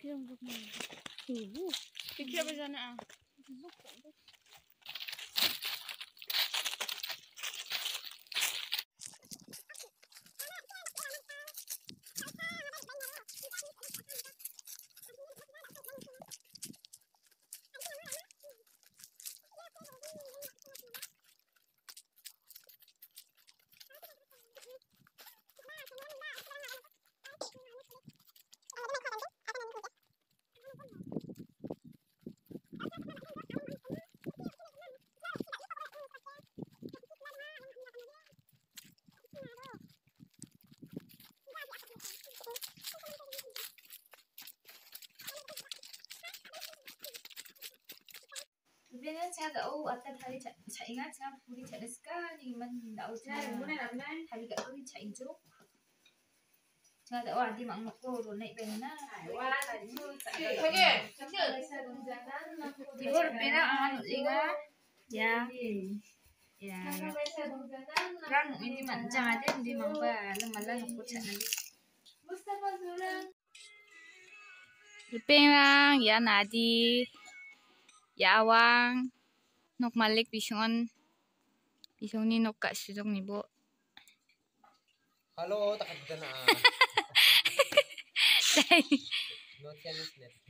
Pikir apa sana? Biasanya saya tahu atas hari saya ingat saya puri saya sekali men tahu saya hari kat puri saya itu saya tahu ada mak makro naik bena tibur bena anu ingat ya ya kan ini macam ada di mamba lemala ngikut saya nanti Ipeng ya Nadi ya awang nok malik bisongan bisong ni nok kasudong ni bo. Halo, takot ka na. No chance net.